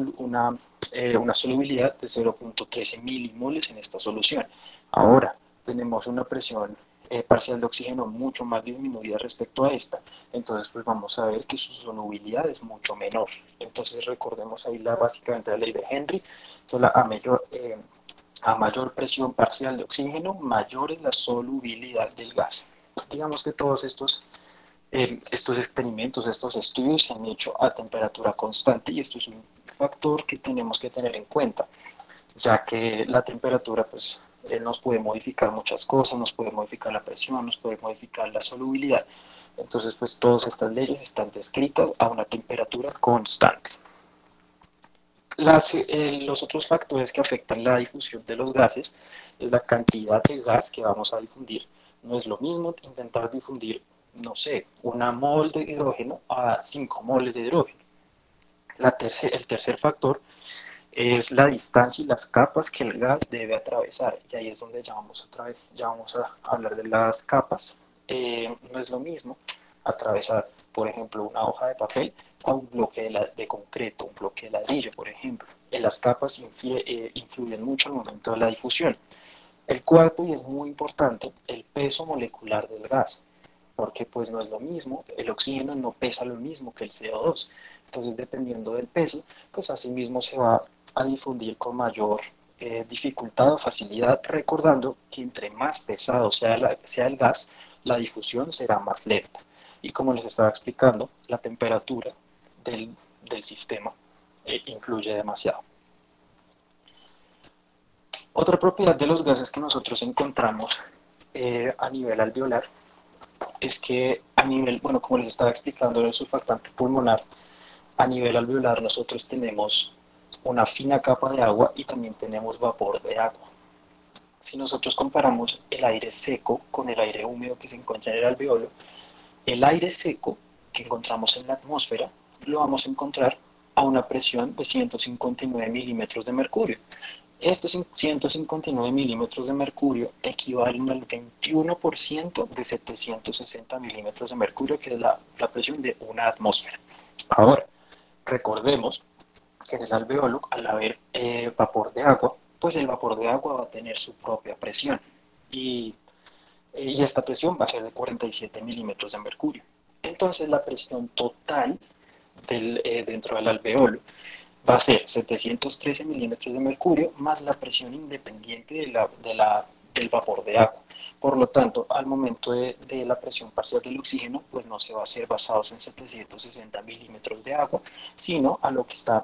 una solubilidad de 0.13 milimoles en esta solución. Ahora, tenemos una presión parcial de oxígeno mucho más disminuida respecto a esta, entonces pues vamos a ver que su solubilidad es mucho menor. Entonces recordemos ahí básicamente la ley de Henry, que a mayor presión parcial de oxígeno, mayor es la solubilidad del gas. Digamos que todos estos experimentos, estos estudios se han hecho a temperatura constante y esto es un factor que tenemos que tener en cuenta, ya que la temperatura pues nos puede modificar muchas cosas, nos puede modificar la presión, nos puede modificar la solubilidad. Entonces pues todas estas leyes están descritas a una temperatura constante. Los otros factores que afectan la difusión de los gases es la cantidad de gas que vamos a difundir. No es lo mismo intentar difundir, no sé, una mol de hidrógeno a 5 moles de hidrógeno. El tercer factor es la distancia y las capas que el gas debe atravesar. Y ahí es donde ya vamos a hablar de las capas. No es lo mismo atravesar, por ejemplo, una hoja de papel a un bloque de concreto, un bloque de ladrillo, por ejemplo. Las capas influyen mucho al momento de la difusión. El cuarto, y es muy importante, el peso molecular del gas, porque pues no es lo mismo, el oxígeno no pesa lo mismo que el CO2. Entonces, dependiendo del peso, pues así mismo se va a difundir con mayor dificultad o facilidad, recordando que entre más pesado sea el gas, la difusión será más lenta. Y como les estaba explicando, la temperatura del sistema influye demasiado. Otra propiedad de los gases que nosotros encontramos a nivel alveolar es que bueno, como les estaba explicando en el surfactante pulmonar, a nivel alveolar nosotros tenemos una fina capa de agua y también tenemos vapor de agua. Si nosotros comparamos el aire seco con el aire húmedo que se encuentra en el alveolo, el aire seco que encontramos en la atmósfera lo vamos a encontrar a una presión de 159 milímetros de mercurio. Estos 159 milímetros de mercurio equivalen al 21% de 760 milímetros de mercurio, que es la presión de una atmósfera. Ahora, recordemos que en el alveolo, al haber vapor de agua, pues el vapor de agua va a tener su propia presión. Y esta presión va a ser de 47 milímetros de mercurio. Entonces la presión total dentro del alveolo va a ser 713 milímetros de mercurio más la presión independiente del vapor de agua. Por lo tanto, al momento de la presión parcial del oxígeno, pues no se va a hacer basados en 760 milímetros de agua, sino a lo que está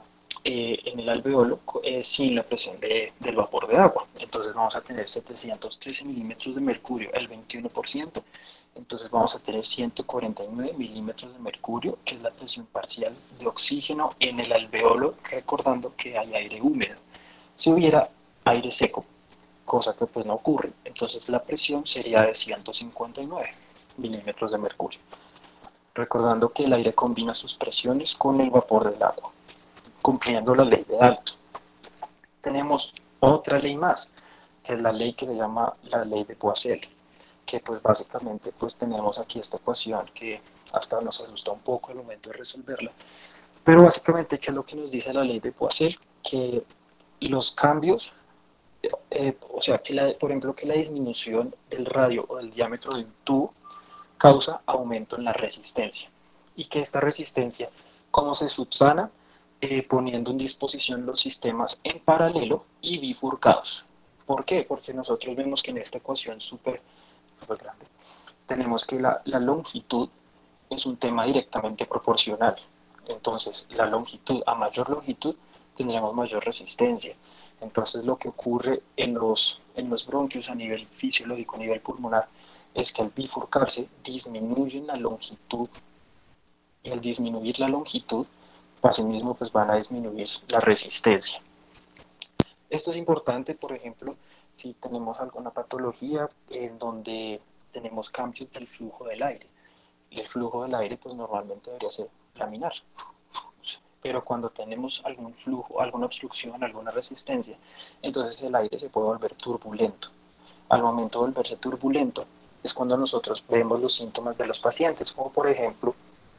en el alveolo sin la presión del vapor de agua. Entonces vamos a tener 713 milímetros de mercurio, el 21%. Entonces vamos a tener 149 milímetros de mercurio, que es la presión parcial de oxígeno en el alveolo, recordando que hay aire húmedo. Si hubiera aire seco, cosa que pues no ocurre, entonces la presión sería de 159 milímetros de mercurio. Recordando que el aire combina sus presiones con el vapor del agua, cumpliendo la ley de Dalton. Tenemos otra ley más, que es la ley que se llama la ley de Poiseuille, que pues básicamente pues tenemos aquí esta ecuación que hasta nos asusta un poco al momento de resolverla, pero básicamente ¿qué es lo que nos dice la ley de Poiseuille? Que los cambios, o sea, por ejemplo, que la disminución del radio o del diámetro de un tubo causa aumento en la resistencia y que esta resistencia, ¿cómo se subsana? Poniendo en disposición los sistemas en paralelo y bifurcados. ¿Por qué? Porque nosotros vemos que en esta ecuación súper grande tenemos que la longitud es un tema directamente proporcional. Entonces, la longitud, a mayor longitud, tendremos mayor resistencia. Entonces, lo que ocurre en los bronquios a nivel fisiológico, a nivel pulmonar, es que al bifurcarse disminuyen la longitud y al disminuir la longitud, asimismo pues van a disminuir la resistencia. Esto es importante, por ejemplo, si tenemos alguna patología en donde tenemos cambios del flujo del aire. El flujo del aire pues normalmente debería ser laminar, pero cuando tenemos algún flujo, alguna obstrucción, alguna resistencia, entonces el aire se puede volver turbulento. Al momento de volverse turbulento es cuando nosotros vemos los síntomas de los pacientes, como por ejemplo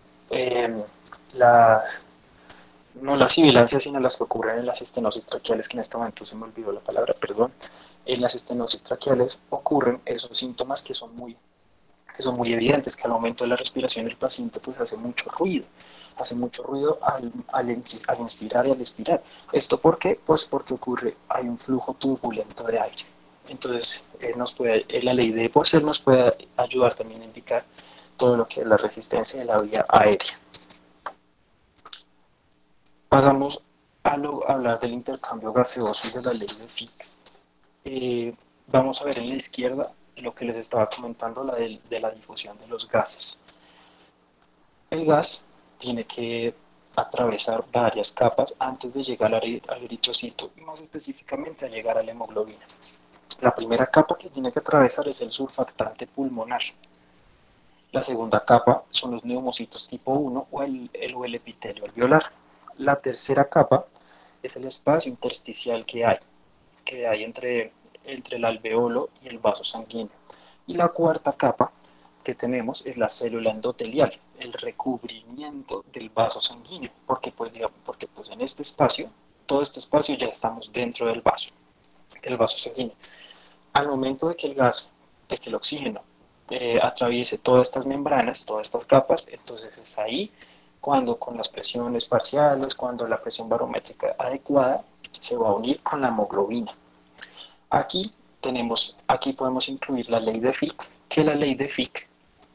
las, no las sibilancias, sino las que ocurren en las estenosis traqueales, que en este momento se me olvidó la palabra, perdón. En las estenosis traqueales ocurren esos síntomas que son muy evidentes, que al momento de la respiración el paciente pues hace mucho ruido al inspirar y al expirar. ¿Esto por qué? Pues porque hay un flujo turbulento de aire. Entonces, la ley de Poiseuille nos puede ayudar también a indicar todo lo que es la resistencia de la vía aérea. Pasamos a hablar del intercambio gaseoso y de la ley de Fick. Vamos a ver en la izquierda lo que les estaba comentando, de la difusión de los gases. El gas tiene que atravesar varias capas antes de llegar al eritrocito y más específicamente a llegar a la hemoglobina. La primera capa que tiene que atravesar es el surfactante pulmonar. La segunda capa son los neumocitos tipo 1 o el epitelio alveolar. La tercera capa es el espacio intersticial que hay entre el alveolo y el vaso sanguíneo. Y la cuarta capa que tenemos es la célula endotelial, el recubrimiento del vaso sanguíneo, porque pues en este espacio, todo este espacio ya estamos dentro del vaso sanguíneo. Al momento de que el oxígeno atraviese todas estas membranas, todas estas capas, entonces es ahí cuando con las presiones parciales, cuando la presión barométrica adecuada, se va a unir con la hemoglobina. Aquí podemos incluir la ley de Fick, que la ley de Fick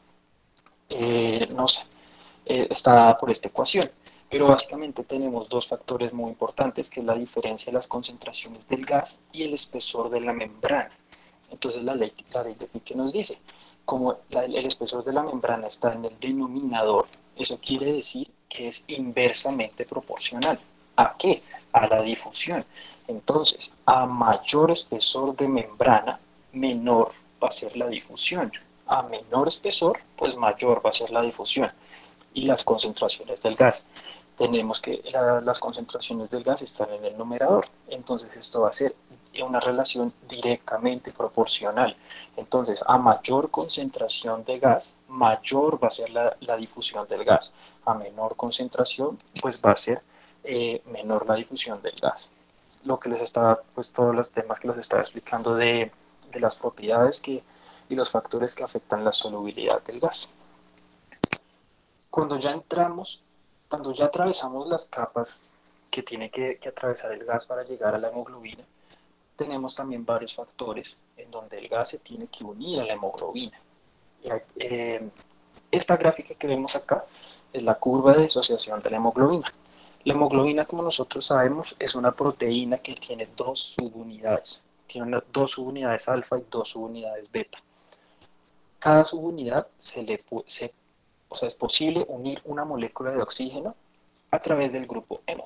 está dada por esta ecuación. Pero básicamente tenemos dos factores muy importantes, que es la diferencia de las concentraciones del gas y el espesor de la membrana. Entonces la ley de Fick nos dice, como el espesor de la membrana está en el denominador, eso quiere decir que es inversamente proporcional. ¿A qué? A la difusión. Entonces, a mayor espesor de membrana, menor va a ser la difusión. A menor espesor, pues mayor va a ser la difusión. Y las concentraciones del gas. Tenemos que las concentraciones del gas están en el numerador. Entonces esto va a ser una relación directamente proporcional. Entonces, a mayor concentración de gas, mayor va a ser la difusión del gas. A menor concentración, pues va a ser menor la difusión del gas. Lo que les estaba, pues todos los temas que les estaba explicando de las propiedades y los factores que afectan la solubilidad del gas. Cuando ya atravesamos las capas que tiene que atravesar el gas para llegar a la hemoglobina, tenemos también varios factores en donde el gas se tiene que unir a la hemoglobina. Esta gráfica que vemos acá es la curva de disociación de la hemoglobina. La hemoglobina, como nosotros sabemos, es una proteína que tiene dos subunidades. Tiene dos subunidades alfa y dos subunidades beta. Cada subunidad o sea, es posible unir una molécula de oxígeno a través del grupo hemo.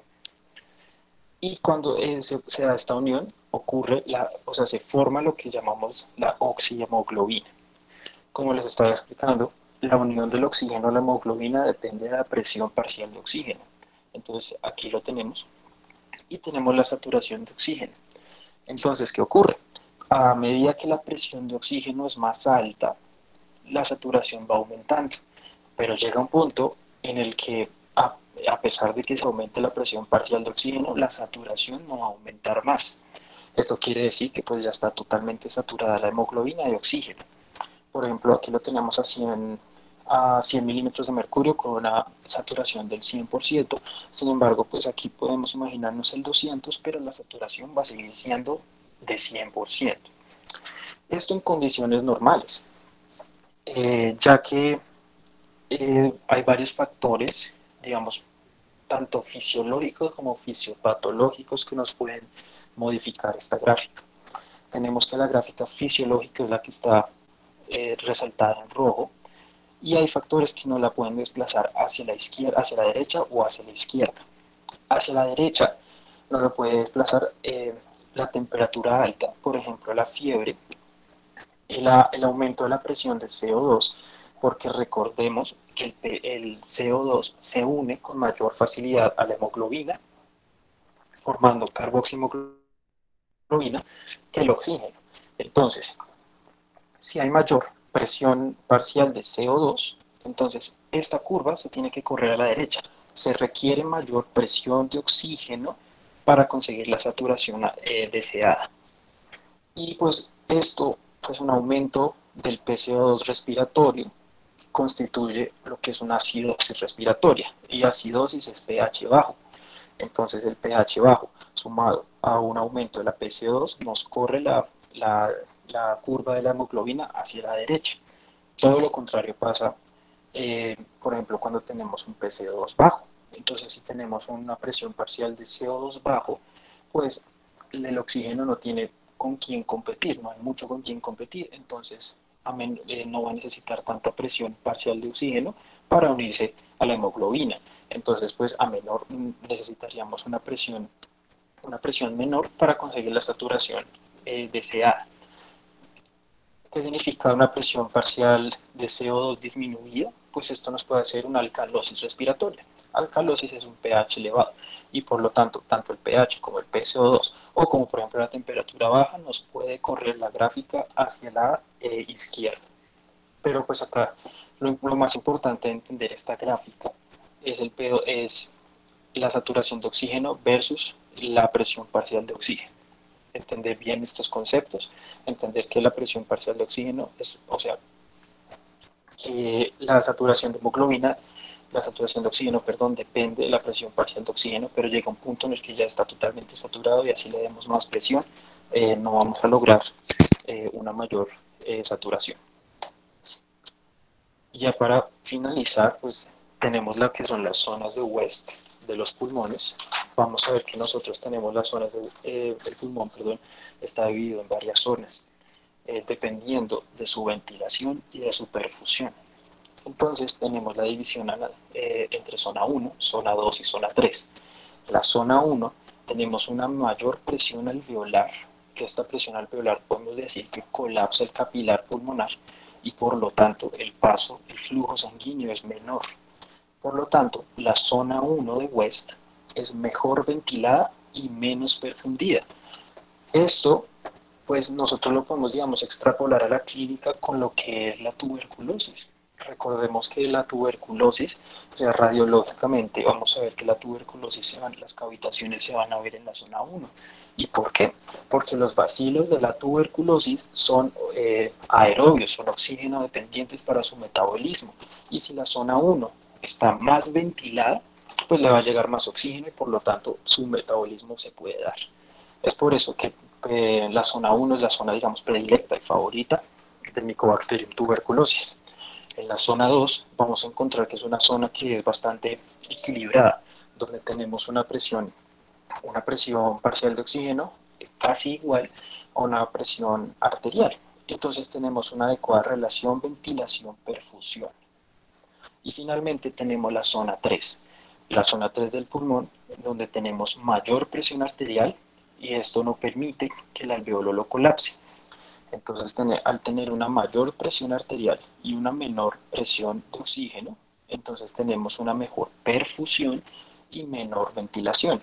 Y cuando se da esta unión, o sea, se forma lo que llamamos la oxihemoglobina. Como les estaba explicando, la unión del oxígeno a la hemoglobina depende de la presión parcial de oxígeno. Entonces, aquí lo tenemos. Y tenemos la saturación de oxígeno. Entonces, ¿qué ocurre? A medida que la presión de oxígeno es más alta, la saturación va aumentando. Pero llega un punto en el que, a pesar de que se aumente la presión parcial de oxígeno, la saturación no va a aumentar más. Esto quiere decir que pues ya está totalmente saturada la hemoglobina de oxígeno. Por ejemplo, aquí lo tenemos a 100 milímetros de mercurio con una saturación del 100%. Sin embargo, pues aquí podemos imaginarnos el 200, pero la saturación va a seguir siendo de 100%. Esto en condiciones normales, ya que hay varios factores, digamos, tanto fisiológicos como fisiopatológicos que nos pueden modificar esta gráfica. Tenemos que la gráfica fisiológica es la que está resaltada en rojo, y hay factores que no la pueden desplazar hacia la izquierda, hacia la derecha o hacia la izquierda. Hacia la derecha no lo puede desplazar la temperatura alta, por ejemplo la fiebre, el aumento de la presión de CO2, porque recordemos que el CO2 se une con mayor facilidad a la hemoglobina, formando carboxihemoglobina que el oxígeno. Entonces, si hay mayor presión parcial de CO2, entonces esta curva se tiene que correr a la derecha. Se requiere mayor presión de oxígeno para conseguir la saturación deseada. Y pues esto, pues un aumento del PCO2 respiratorio constituye lo que es una acidosis respiratoria, y acidosis es pH bajo. Entonces el pH bajo sumado a un aumento de la PCO2 nos corre la curva de la hemoglobina hacia la derecha. Todo lo contrario pasa, por ejemplo, cuando tenemos un PCO2 bajo. Entonces, si tenemos una presión parcial de CO2 bajo, pues el oxígeno no tiene con quién competir, no hay mucho con quién competir. Entonces, no va a necesitar tanta presión parcial de oxígeno para unirse a la hemoglobina. Entonces, pues a menor necesitaríamos una presión menor para conseguir la saturación deseada. ¿Qué significa una presión parcial de CO2 disminuida? Pues esto nos puede hacer una alcalosis respiratoria. Alcalosis es un pH elevado y por lo tanto, tanto el pH como el PCO2 o como por ejemplo la temperatura baja nos puede correr la gráfica hacia la izquierda. Pero pues acá lo más importante de entender esta gráfica es la saturación de oxígeno versus la presión parcial de oxígeno. Entender bien estos conceptos, entender que la presión parcial de oxígeno es, o sea, que la saturación de hemoglobina, la saturación de oxígeno, perdón, depende de la presión parcial de oxígeno, pero llega un punto en el que ya está totalmente saturado y así le demos más presión, no vamos a lograr una mayor saturación. Y ya para finalizar, pues tenemos lo que son las zonas de West de los pulmones. Vamos a ver que nosotros tenemos las zonas del pulmón, perdón, está dividido en varias zonas, dependiendo de su ventilación y de su perfusión. Entonces tenemos la división entre zona 1, zona 2 y zona 3. La zona 1 tenemos una mayor presión alveolar, que esta presión alveolar podemos decir que colapsa el capilar pulmonar y por lo tanto el flujo sanguíneo es menor. Por lo tanto, la zona 1 de West es mejor ventilada y menos perfundida. Esto, pues nosotros lo podemos, digamos, extrapolar a la clínica con lo que es la tuberculosis. Recordemos que la tuberculosis, o sea, radiológicamente vamos a ver que la tuberculosis, las cavitaciones se van a ver en la zona 1. ¿Y por qué? Porque los bacilos de la tuberculosis son aerobios, son oxígeno dependientes para su metabolismo. Y si la zona 1 está más ventilada, pues le va a llegar más oxígeno y por lo tanto su metabolismo se puede dar. Es por eso que la zona 1 es la zona, digamos, predilecta y favorita del Mycobacterium tuberculosis. En la zona 2 vamos a encontrar que es una zona que es bastante equilibrada, donde tenemos una presión parcial de oxígeno casi igual a una presión arterial. Entonces tenemos una adecuada relación ventilación-perfusión. Y finalmente tenemos la zona 3 del pulmón, donde tenemos mayor presión arterial y esto no permite que el alveolo lo colapse. Entonces, al tener una mayor presión arterial y una menor presión de oxígeno, entonces tenemos una mejor perfusión y menor ventilación.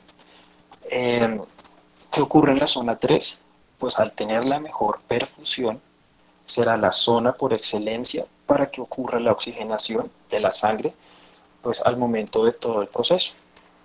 ¿Qué ocurre en la zona 3? Pues al tener la mejor perfusión, será la zona por excelencia para que ocurra la oxigenación de la sangre, pues al momento de todo el proceso.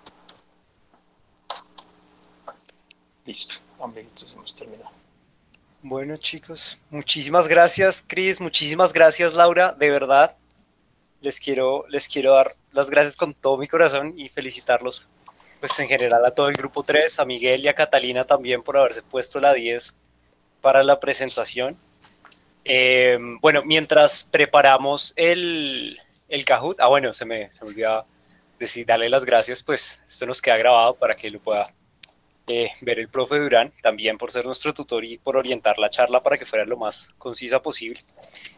Listo, entonces hemos terminado. Bueno, chicos, muchísimas gracias, Cris, muchísimas gracias, Laura, de verdad. Les quiero dar las gracias con todo mi corazón y felicitarlos, pues en general a todo el grupo 3, a Miguel y a Catalina también por haberse puesto la 10 para la presentación. Bueno, mientras preparamos el Kahoot, bueno, se me olvidaba decir, darle las gracias, pues esto nos queda grabado para que lo pueda ver el profe Durán, también por ser nuestro tutor y por orientar la charla para que fuera lo más concisa posible.